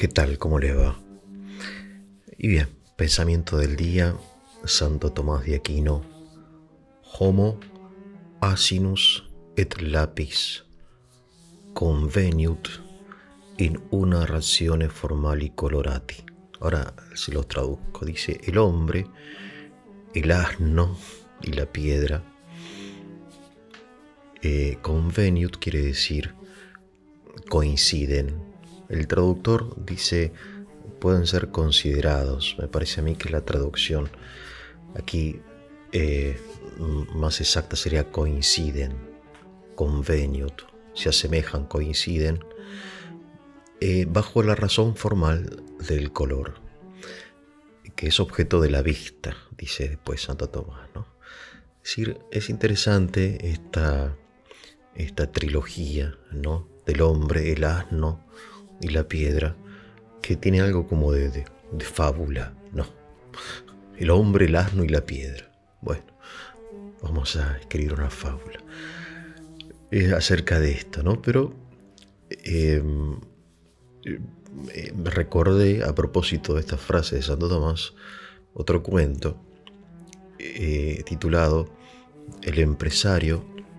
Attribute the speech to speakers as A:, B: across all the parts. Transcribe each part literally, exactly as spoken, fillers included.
A: ¿Qué tal? ¿Cómo les va? Y bien, pensamiento del día, Santo Tomás de Aquino: Homo asinus et lapis conveniut in una ratione formali colorati. Ahora si los traduzco, dice: el hombre, el asno y la piedra. Eh, conveniut quiere decir coinciden. El traductor dice pueden ser considerados. Me parece a mí que la traducción aquí eh, más exacta sería coinciden, conveniut, se asemejan, coinciden, eh, bajo la razón formal del color, que es objeto de la vista, dice después Santo Tomás, ¿no? Es decir, es interesante esta, esta trilogía, ¿no? Del hombre, el asno y la piedra, que tiene algo como de, de, de fábula, ¿no? El hombre, el asno y la piedra. Bueno, vamos a escribir una fábula eh, acerca de esto, ¿no? Pero eh, eh, recordé, a propósito de esta frase de Santo Tomás, otro cuento eh, titulado El empresario,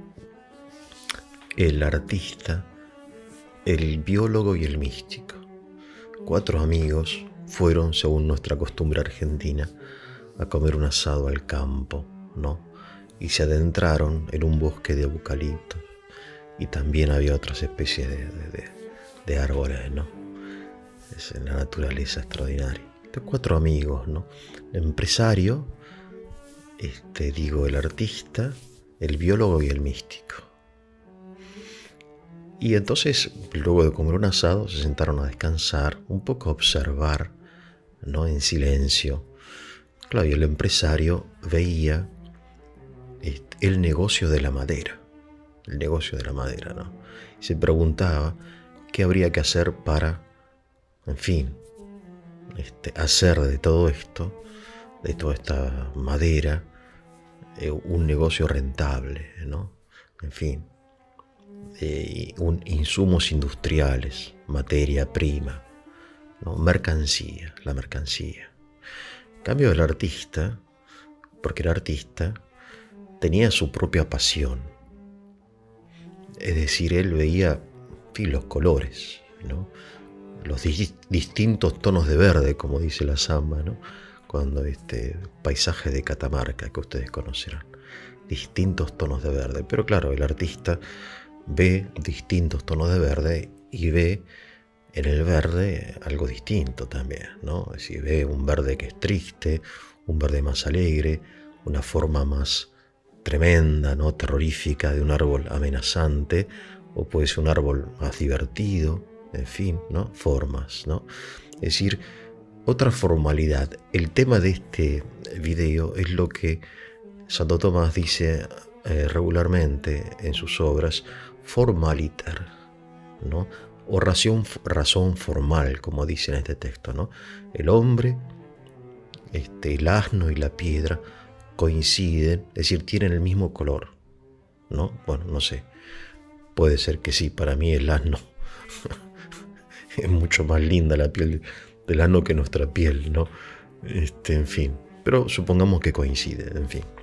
A: el artista, el biólogo y el místico. Cuatro amigos fueron, según nuestra costumbre argentina, a comer un asado al campo, ¿no? Y se adentraron en un bosque de eucaliptos. Y también había otras especies de, de, de, de árboles, ¿no? Es en la naturaleza extraordinaria. De cuatro amigos, ¿no? El empresario, este, digo, el artista, el biólogo y el místico. Y entonces, luego de comer un asado, se sentaron a descansar, un poco a observar, ¿no? En silencio. Claro, y el empresario veía este, el negocio de la madera, el negocio de la madera, ¿no? Y se preguntaba qué habría que hacer para, en fin, este, hacer de todo esto, de toda esta madera, eh, un negocio rentable, ¿no? En fin. Eh, un, insumos industriales, materia prima, ¿no? Mercancía, la mercancía. En cambio, el artista, porque el artista tenía su propia pasión, es decir, él veía, en fin, los colores, ¿no? Los di- distintos tonos de verde, como dice la samba, ¿no? Cuando este paisaje de Catamarca que ustedes conocerán, distintos tonos de verde. Pero claro, el artista ve distintos tonos de verde y ve en el verde algo distinto también, ¿no? Es decir, ve un verde que es triste, un verde más alegre, una forma más tremenda, ¿no? Terrorífica de un árbol amenazante, o puede ser un árbol más divertido, en fin, ¿no? Formas, ¿no? Es decir, otra formalidad. El tema de este video es lo que Santo Tomás dice eh, regularmente en sus obras: formaliter, ¿no? O razón, razón formal, como dice en este texto, ¿no? El hombre, este, el asno y la piedra coinciden, es decir, tienen el mismo color, ¿no? Bueno, no sé, puede ser que sí. Para mí el asno es mucho más linda la piel del asno que nuestra piel, ¿no? Este, en fin, pero supongamos que coinciden, en fin.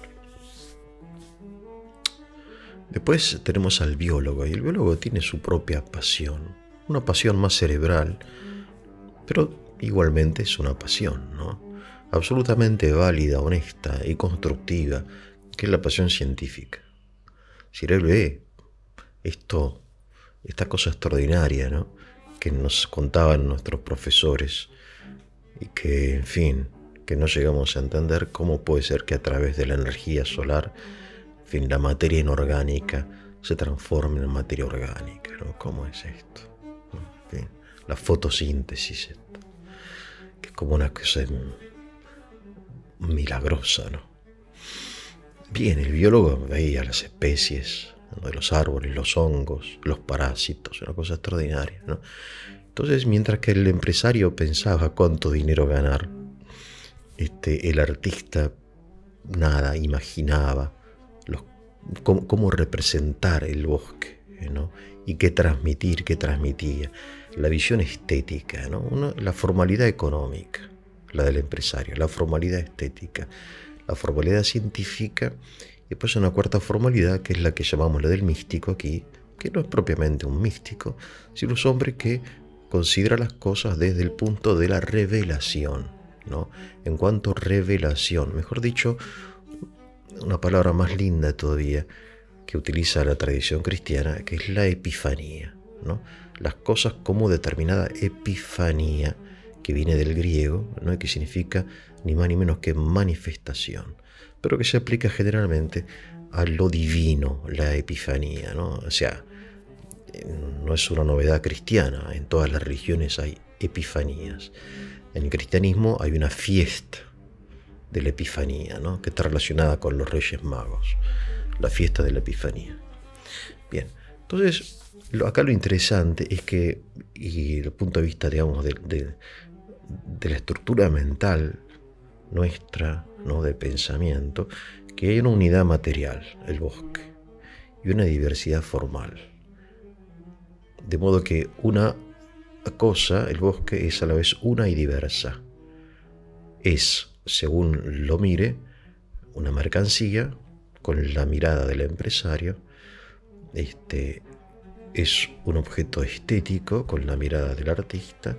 A: Después tenemos al biólogo, y el biólogo tiene su propia pasión, una pasión más cerebral, pero igualmente es una pasión, ¿no? Absolutamente válida, honesta y constructiva, que es la pasión científica. Si él ve esto, esta cosa extraordinaria, ¿no? Que nos contaban nuestros profesores y que, en fin, que no llegamos a entender cómo puede ser que a través de la energía solar, en fin, la materia inorgánica se transforme en materia orgánica, ¿no? ¿Cómo es esto? En fin, la fotosíntesis, esto, que es como una cosa milagrosa, ¿no? Bien, el biólogo veía las especies, ¿no? De los árboles, los hongos, los parásitos, una cosa extraordinaria, ¿no? Entonces, mientras que el empresario pensaba cuánto dinero ganar, este, el artista nada, imaginaba los, cómo, cómo representar el bosque, ¿no? Y qué transmitir, qué transmitía. la visión estética, ¿no? Una, la formalidad económica, la del empresario, la formalidad estética, la formalidad científica, y después una cuarta formalidad que es la que llamamos la del místico aquí, que no es propiamente un místico, sino un hombre que considera las cosas desde el punto de la revelación, ¿no? En cuanto a revelación, mejor dicho, una palabra más linda todavía que utiliza la tradición cristiana, que es la epifanía, ¿no? Las cosas como determinada epifanía, que viene del griego, ¿no? Y que significa ni más ni menos que manifestación, pero que se aplica generalmente a lo divino, la epifanía, ¿no? O sea, no es una novedad cristiana, en todas las religiones hay epifanías. En el cristianismo hay una fiesta de la epifanía, ¿no? Que está relacionada con los Reyes Magos, la fiesta de la epifanía. Bien, entonces, lo, acá lo interesante es que, y desde el punto de vista, digamos, de, de, de la estructura mental nuestra, ¿no? De pensamiento, que hay una unidad material, el bosque, y una diversidad formal. De modo que una cosa, el bosque, es a la vez una y diversa. Es, según lo mire, una mercancía con la mirada del empresario, este, es un objeto estético con la mirada del artista,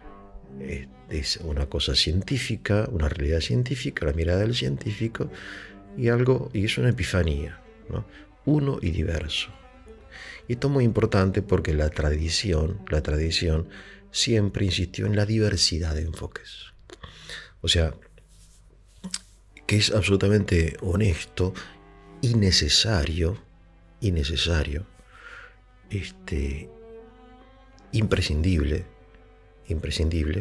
A: es una cosa científica, una realidad científica, la mirada del científico, y algo, y es una epifanía, ¿no? Uno y diverso. Y esto es muy importante porque la tradición, la tradición siempre insistió en la diversidad de enfoques. O sea, que es absolutamente honesto y necesario, y necesario, este, imprescindible, imprescindible,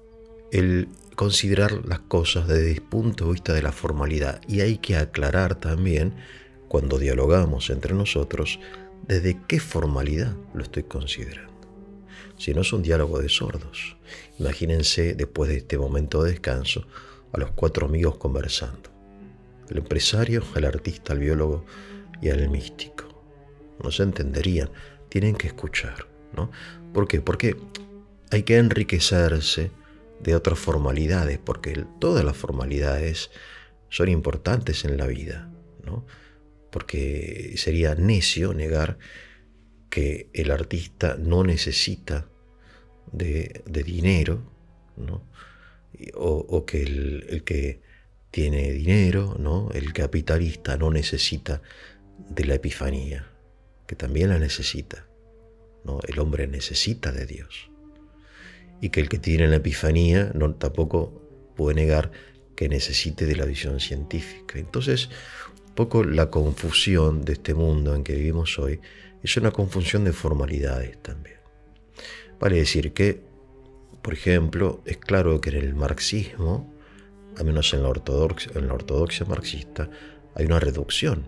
A: el considerar las cosas desde el punto de vista de la formalidad. Y hay que aclarar también, cuando dialogamos entre nosotros, desde qué formalidad lo estoy considerando. Si no es un diálogo de sordos. Imagínense, después de este momento de descanso, a los cuatro amigos conversando. El empresario, el artista, el biólogo y el místico. No se entenderían. Tienen que escuchar, ¿no? ¿Por qué? Porque hay que enriquecerse de otras formalidades, porque todas las formalidades son importantes en la vida, ¿no? Porque sería necio negar que el artista no necesita de, de dinero, ¿no? O, o que el, el que tiene dinero, ¿no? El capitalista no necesita de la epifanía, que también la necesita, ¿no? El hombre necesita de Dios. Y que el que tiene la epifanía no, tampoco puede negar que necesite de la visión científica. Entonces, un poco la confusión de este mundo en que vivimos hoy es una confusión de formalidades también. Vale decir que, por ejemplo, es claro que en el marxismo, al menos en la ortodoxia, en la ortodoxia marxista, hay una reducción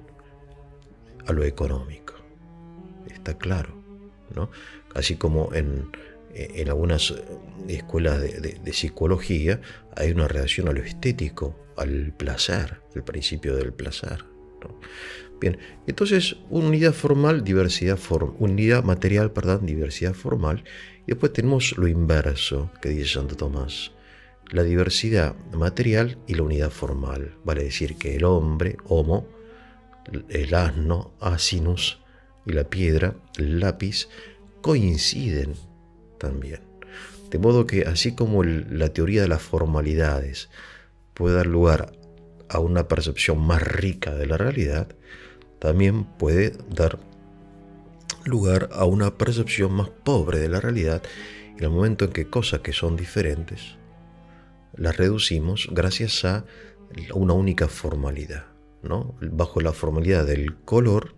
A: a lo económico. Está claro, ¿no? Así como en, en algunas escuelas de, de, de psicología hay una reacción a lo estético, al placer, el principio del placer, ¿no? Bien, entonces unidad formal, diversidad form, unidad material, perdón, diversidad formal, y después tenemos lo inverso que dice Santo Tomás, la diversidad material y la unidad formal. Vale decir que el hombre, homo, el asno, asinus, y la piedra, el lápiz, coinciden también. De modo que así como el, la teoría de las formalidades puede dar lugar a una percepción más rica de la realidad, también puede dar lugar a una percepción más pobre de la realidad en el momento en que cosas que son diferentes las reducimos gracias a una única formalidad, ¿no? Bajo la formalidad del color,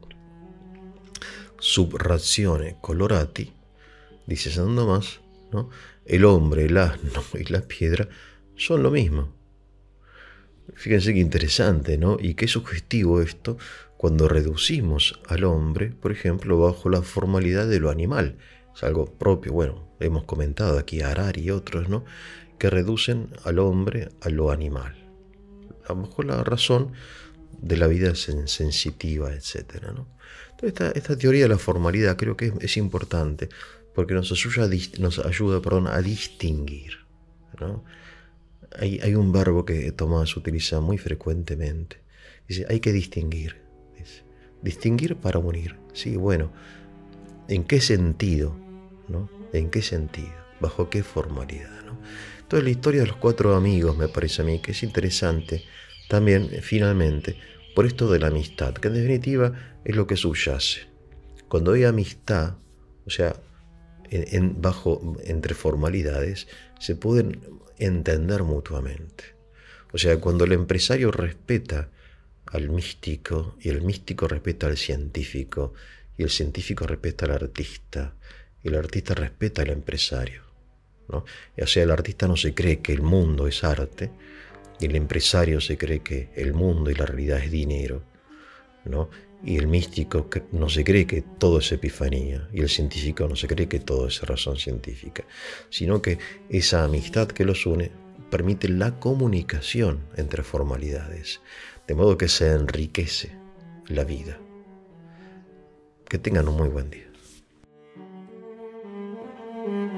A: sub ratione colorati, dice San Tomás, ¿no? El hombre, el asno y la piedra son lo mismo. Fíjense qué interesante, ¿no? Y qué sugestivo esto cuando reducimos al hombre, por ejemplo, bajo la formalidad de lo animal. Es algo propio, bueno, hemos comentado aquí a Harari y otros, ¿no? Que reducen al hombre a lo animal. A lo mejor la razón de la vida sensitiva, etcétera, ¿no? Entonces, esta, esta teoría de la formalidad creo que es, es importante porque nos ayuda, nos ayuda perdón, a distinguir, ¿no? Hay, hay un verbo que Tomás utiliza muy frecuentemente. Dice, hay que distinguir. Dice, distinguir para unir. Sí, bueno, ¿en qué sentido? ¿No? ¿En qué sentido? ¿Bajo qué formalidad? ¿No? Entonces la historia de los cuatro amigos me parece a mí que es interesante también, finalmente, por esto de la amistad, que en definitiva es lo que subyace. Cuando hay amistad, o sea, en, en, bajo, entre formalidades, se pueden entender mutuamente. O sea, cuando el empresario respeta al místico y el místico respeta al científico y el científico respeta al artista y el artista respeta al empresario, ¿no? O sea, el artista no se cree que el mundo es arte y el empresario se cree que el mundo y la realidad es dinero, ¿no? Y el místico no se cree que todo es epifanía y el científico no se cree que todo es razón científica, sino que esa amistad que los une permite la comunicación entre formalidades, de modo que se enriquece la vida. Que tengan un muy buen día.